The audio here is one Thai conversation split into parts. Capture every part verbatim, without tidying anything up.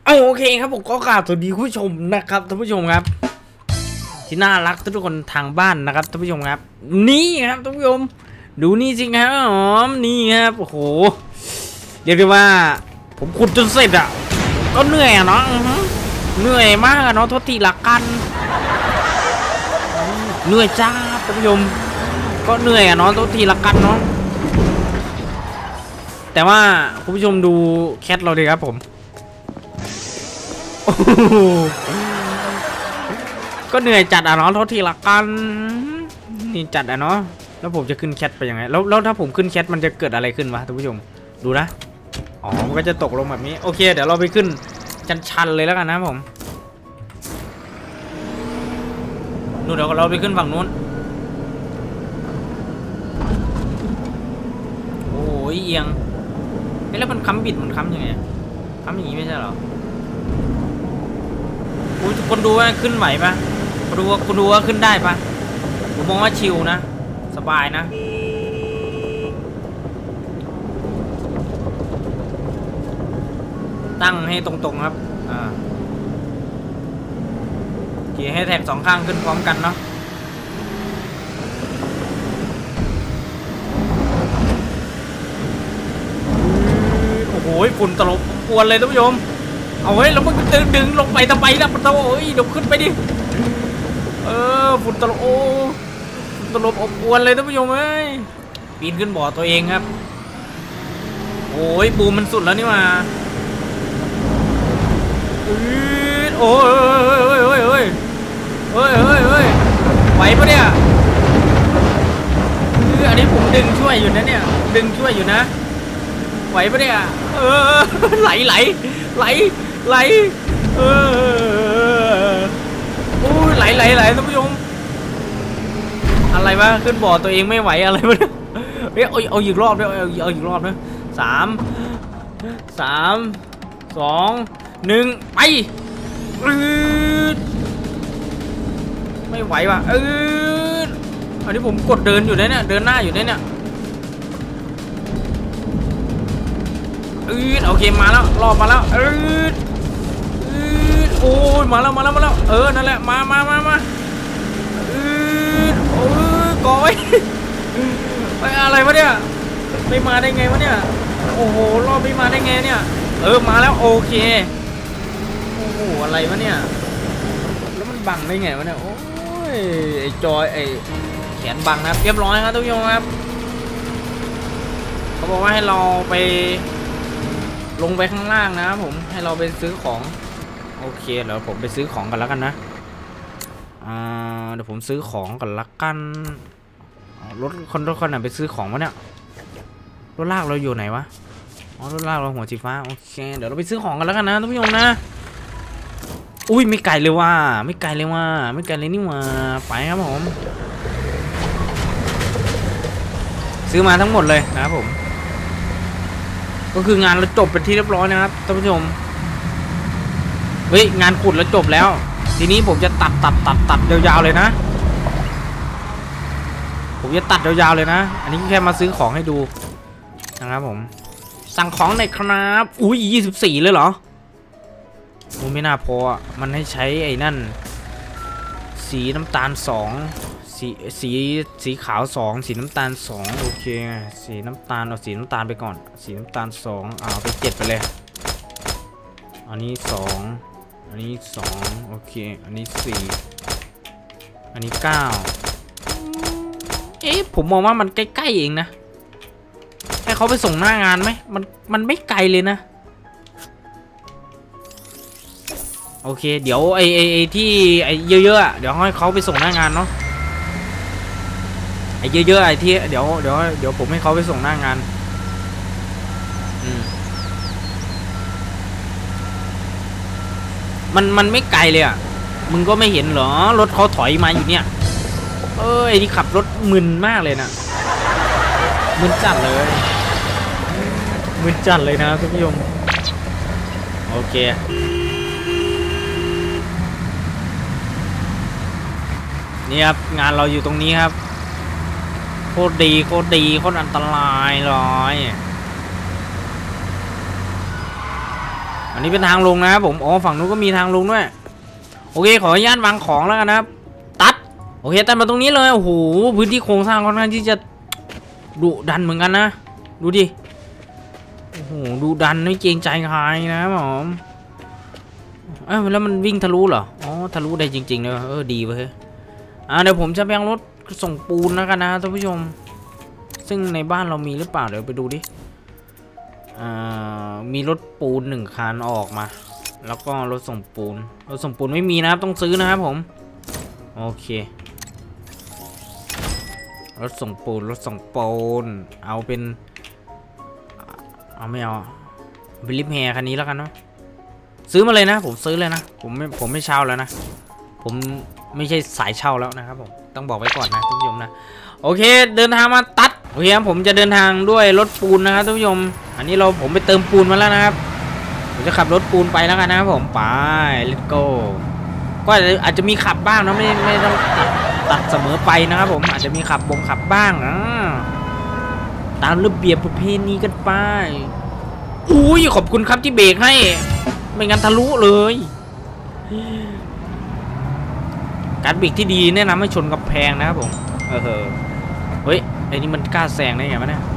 โอเคครับผมก็กราบสวัสดีผู้ชมนะครับท่านผู้ชมครับที่น่ารักทุกคนทางบ้านนะครับท่านผู้ชมครับนี่ครับท่านผู้ชมดูนี่สิครับหอมนี่ครับโอ้โหเรียกได้ว่าผมขุดจนเสร็จอ่ะก็เหนื่อยอ่ะเนาะเหนื่อยมากเนาะทดทีละกันเหนื่อยจ้าท่านผู้ชมก็เหนื่อยอ่ะเนาะทดทีละกันเนาะแต่ว่าคุณผู้ชมดูแคทเราดีครับผมก็เหนื่อยจัดอ่ะเนาะโทษทีละกันนี่จัดอ่ะเนาะแล้วผมจะขึ้นแคทไปยังไงแล้วแล้วถ้าผมขึ้นแคทมันจะเกิดอะไรขึ้นวะท่านผู้ชมดูนะอ๋อมันก็จะตกลงแบบนี้โอเคเดี๋ยวเราไปขึ้นชันๆเลยแล้วกันนะผมนู่นเดี๋ยวเราไปขึ้นฝั่งนู้นโอ้ยเอียงแล้วมันค้ำบิดมันค้ำยังไงค้ำอย่างนี้ไม่ใช่หรอทุกคนดูว่าขึ้นไหวปะคุณดูว่าคุณดูว่าขึ้นได้ปะผมมองว่าชิลนะสบายนะตั้งให้ตรงๆครับอ่าเกี่ยให้แท็กสองข้างขึ้นพร้อมกันเนาะโอ้โหฝุ่นตลบกวนเลยท่านผู้ชมเอาไว้แล้วมันดึงดึงลงไปทำไมล่ะมันโอ้ยเดี๋ยวขึ้นไปดิเออฝุ่นตลบโอ้ฝุ่นตลบอบอวนเลยท่านผู้ชมเอ้ยปีนขึ้นบ่อตัวเองครับโอ้ยปูมันสุดแล้วนี่มาโอ้ยเฮ้ยเฮ้ยเฮ้ยเฮ้ยเฮ้ยเฮ้ยไหวปะเนี่ยอันนี้ผมดึงช่วยอยู่นะเนี่ยดึงช่วยอยู่นะไหวปะเนี่ยเออไหลไหลไหลไหลเออโอ้ยไหลไหลไหลท่านผู้ชมอะไรวะขึ้นบ่อตัวเองไม่ไหวอะไรวะเนี่ยเฮ้ยเอาเอาอีกรอบด้วยเอาเอาอีกรอบนะสามสามสองหนึ่งไปไม่ไหวว่ะเอออันนี้ผมกดเดินอยู่เนี่ยเดินหน้าอยู่เนี่ยอืดโอเคมาแล้วรอบมาแล้วอืดอืดโอ้ยมาแล้วมาแล้วมาแล้วเออนั่นแหละมามามามาอืดโอ้ยก้อยไปอะไรวะเนี่ยไม่มาได้ไงวะเนี่ยโอ้โหรอบไม่มาได้ไงเนี่ยเออมาแล้วโอเคโอ้โหอะไรวะเนี่ยแล้วมันบังได้ไงวะเนี่ยโอ้ยไอ้จอยไอ้แขนบังนะครับเรียบร้อยครับทุกท่านครับเขาบอกว่าให้เราไปลงไปข้างล่างนะผมให้เราไปซื้อของโอเคเดี๋ยวผมไปซื้อของกันแล้วกันนะอ่าเดี๋ยวผมซื้อของกันละกันรถคนรถคนไหนไปซื้อของวะเนี่ยรถลากเราอยู่ไหนวะอ๋อรถลากเราหัวสีฟ้าโอเคเดี๋ยวเราไปซื้อของกันแล้วกันนะทุกผู้ชมนะอุ้ยไม่ไกลเลยว่าไม่ไกลเลยว่าไม่ไกลเลยนี่ว่าไปครับผมซื้อมาทั้งหมดเลยนะครับผมก็คืองานเราจบเป็นที่เรียบร้อยนะครับท่านผู้ชมเฮ้ยงานขุดแล้วจบแล้วทีนี้ผมจะตัดตัดตัดตัดยาวๆเลยนะผมจะตัดยาวๆเลยนะอันนี้แค่มาซื้อของให้ดูนะครับผมสั่งของหน่อยครับอุ้ยยี่สิบสี่เลยเหรอโอ้ไม่น่าพอมันให้ใช้ไอ้นั่นสีน้ำตาลสองสีสีสีขาวสองสีน้ำตาลสองโอเคสีน้ำตาลเอาสีน้ำตาลไปก่อนสีน้ำตาลสองเอาไปเจ็ดไปเลยอันนี้สองอันนี้สองโอเคอันนี้สี่อันนี้เก้าเอ๊ะผมมองว่ามันใกล้ๆเองนะให้เขาไปส่งหน้างานไหมมันมันไม่ไกลเลยนะโอเคเดี๋ยวไอ้ไอ้ไอ้ที่ไอ้เยอะๆเดี๋ยวให้เขาไปส่งหน้างานเนาะไอ้เยอะๆไอ้ที่เดี๋ยวเดี๋ยวเดี๋ยวผมให้เขาไปส่งหน้างานอืมมันมันไม่ไกลเลยอ่ะมึงก็ไม่เห็นเหรอรถเขาถอยมาอยู่เนี่ยเออไอ้ที่ขับรถมึนมากเลยนะมึนจัดเลยมึนจัดเลยนะท่านผู้ชมโอเคนี่ครับงานเราอยู่ตรงนี้ครับโคตรดีโคตรดีโคตรอันตรายเลยอันนนี้เป็นทางลงนะครับผมอ๋อฝั่งนู้นก็มีทางลงด้วยโอเคขออนุญาตวางของแล้วกันนะครับตัดโอเคตัดมาตรงนี้เลยโอ้โหพื้นที่โครงสร้างค่อนข้างที่จะดุดันเหมือนกันนะดูดิโอ้โหดุดันไม่เกรงใจใครนะครับผมเอ้าแล้วมันวิ่งทะลุเหรออ๋อทะลุได้จริงๆเลยเออดีเว้ยอ่าเดี๋ยวผมจะแปลงรถส่งปูนแล้วกันนะท่านผู้ชมซึ่งในบ้านเรามีหรือเปล่าเดี๋ยวไปดูดิอ่ามีรถปูนหนึ่งคันออกมาแล้วก็รถส่งปูนรถส่งปูนไม่มีนะครับต้องซื้อนะครับผมโอเครถส่งปูนรถส่งปูนเอาเป็นเอาไม่เอาเป็นลิฟต์แฮร์คันนี้แล้วกันเนาะซื้อมาเลยนะผมซื้อเลยนะผมไม่ผมไม่เช่าแล้วนะผมไม่ใช่สายเช่าแล้วนะครับผมต้องบอกไว้ก่อนนะท่านผู้ชมนะโอเคเดินทางมาตัดโอเคครับผมจะเดินทางด้วยรถปูนนะครับท่านผู้ชมอันนี้เราผมไปเติมปูนมาแล้วนะครับผมจะขับรถปูนไปแล้วกันนะครับผมไป let's go ก็อาจจะมีขับบ้างนะไม่ไม่ต้องตัดตัดเสมอไปนะครับผมอาจจะมีขับบงขับบ้างนะตามระเบียบประเพณีกันไปอุ้ยขอบคุณครับที่เบรกให้ไม่งั้นทะลุเลยการเบรกที่ดีแนะนำให้ชนกับแพงนะครับผมเออเฮ้ยไอ้นี่มันกล้าแซงได้ไงวะเนี่ย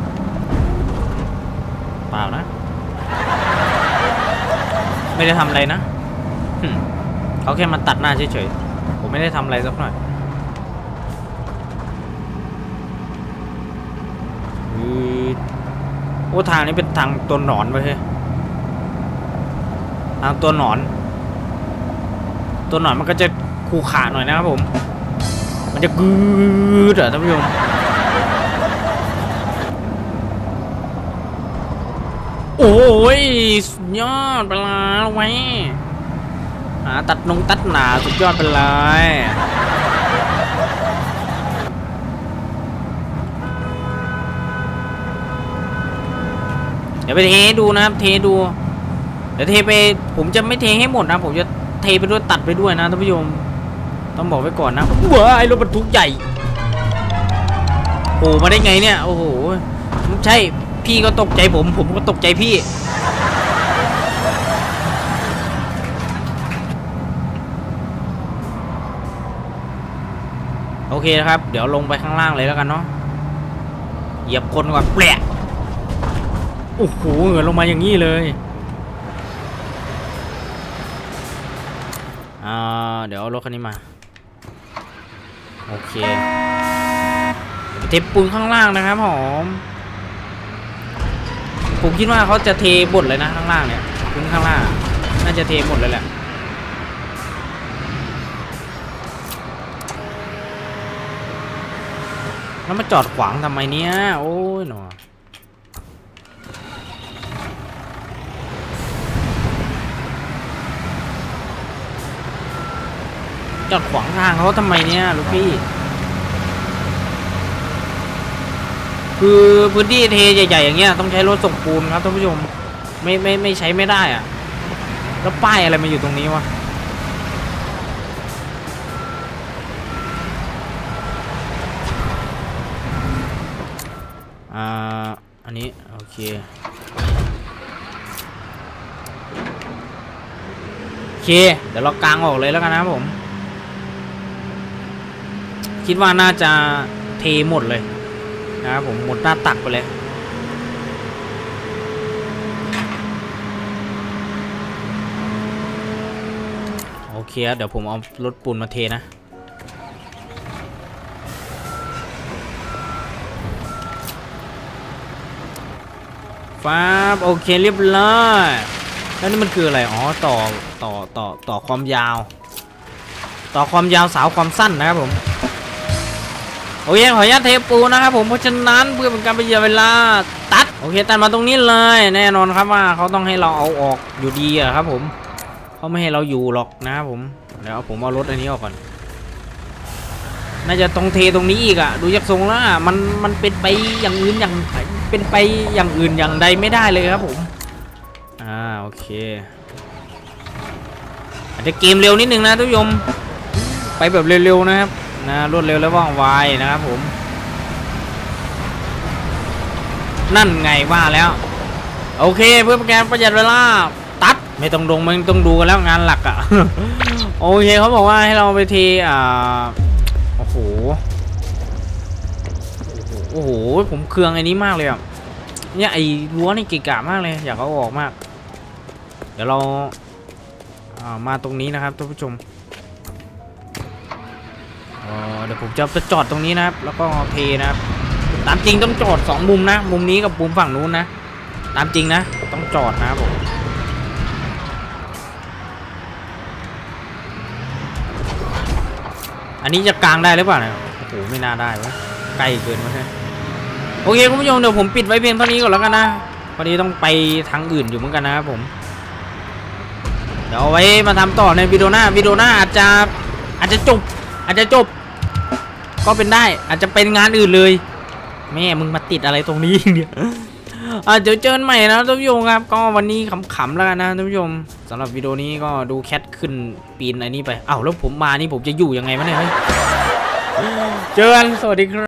เปล่านะไม่ได้ทำอะไรนะเขาแค่มาตัดหน้าเฉยๆผมไม่ได้ทำอะไรสักหน่อยโอ้ทางนี้เป็นทางตัวหนอนไปเฮ้ยทางตัวหนอนตัวหนอนมันก็จะคูขาหน่อยนะครับผมมันจะกืดอ่ะท่านผู้ชมโอ้ยสุดยอดไปแล้วไว้หาตัดนงตัดหนาสุดยอดไปเลยเดี๋ยวไปเทดูนะครับเทดูเดี๋ยวเทไปผมจะไม่เทให้หมดนะผมจะเทไปด้วยตัดไปด้วยนะท่านผู้ชมต้องบอกไว้ก่อนนะว้าไอ้รถบรรทุกใหญ่โอ้มาได้ไงเนี่ยโอ้โหใช่พี่ก็ตกใจผมผมก็ตกใจพี่โอเคนะครับเดี๋ยวลงไปข้างล่างเลยแล้วกันเนาะเหยียบคนก่อนแปะโอ้โหเหินลงมาอย่างนี้เลยอ่าเดี๋ยวเอารถคันนี้มาโอเคเทปูนข้างล่างนะครับผมผมคิดว่าเขาจะเทบดเลยนะข้างล่างเนี่ยพื้นข้างล่างน่าจะเทหมดเลยแหละแล้วมาจอดขวางทำไมเนี้ยโอ้ยหนอจอดขวางทางเขาทำไมเนี้ยลูกพี่คือพื้นที่เทใหญ่ๆอย่างเงี้ยต้องใช้รถส่งปูนครับท่านผู้ชมไม่ไม่ไม่ใช้ไม่ได้อะแล้วป้ายอะไรมาอยู่ตรงนี้วะอ่าอันนี้โอเคโอเคเดี๋ยวเรากางออกเลยแล้วกันนะครับผมคิดว่าน่าจะเทหมดเลยนะครับผมหมดหน้าตักไปเลยโอเคเดี๋ยวผมเอารถปูนมาเทนะฟ้าโอเคเรียบร้อยแล้วนี่มันคืออะไรอ๋อต่อต่อต่อต่อความยาวต่อความยาวสาวความสั้นนะครับผมโอเคขออนุญาตเทปูนะครับผมเพราะฉะนั้นเพื่อเป็นการประหยัดเวลาตัดโอเคตัดมาตรงนี้เลยแน่นอนครับว่าเขาต้องให้เราเอาออกอยู่ดีอะครับผมเขาไม่ให้เราอยู่หรอกนะครับผมเดี๋ยวผมเอารถอันนี้ออกก่อนน่าจะตรงเทตรงนี้อีกอะดูจากทรงแล้วมันมันเป็นไปอย่างอื่นอย่างเป็นไปอย่างอื่นอย่างใดไม่ได้เลยครับผมอ่าโอเคอาจจะเกมเร็วนิดนึงนะทุกยมไปแบบเร็วๆนะครับนะรวดเร็วและว่องไวนะครับผมนั่นไงว่าแล้วโอเคเพื่อเป็นการประหยัดเวลาตัดไม่ต้องดงไม่ต้องดูกันแล้วงานหลักอ่ะ โอเคเขาบอกว่าให้เราไปเทอ่าโอ้โหโอ้โหผมเคืองไอ้นี้มากเลยอ่ะเนี่ยไอ้รั้วนี่เกะกะมากเลยอยากเอาออกมากเดี๋ยวเราามาตรงนี้นะครับท่านผู้ชมเดี๋ยวผมจะไปจอดตรงนี้นะครับแล้วก็เทนะครับตามจริงต้องจอดสองมุมนะมุมนี้กับมุมฝั่งนู้นนะตามจริงนะต้องจอดนะครับผมอันนี้จะกลางได้หรือเปล่าเนี่ยโอ้โหไม่น่าได้วะใกล้เกินวะเนี่ยโอเคคุณผู้ชมเดี๋ยวผมปิดไว้เพียงเท่านี้ก่อนแล้วกันนะพอดีต้องไปทางอื่นอยู่เหมือนกันนะครับผมเดี๋ยวเอาไว้มาทำต่อในวิดีโอหน้าวิดีโอหน้าอาจจะอาจจะจบอาจจะจบก็เป็นได้อาจจะเป็นงานอื่นเลยแม่มึงมาติดอะไรตรงนี้เนี่ยเดี๋ยวเจอกันใหม่นะท่านผู้ชมครับก็วันนี้ขำๆแล้วกันนะท่านผู้ชมสำหรับวิดีโอนี้ก็ดูแคทขึ้นปีนไอ้นี่ไปอ้าวแล้วผมมานี่ผมจะอยู่ยังไงวะเนี่ยเจอกันสวัสดีครับ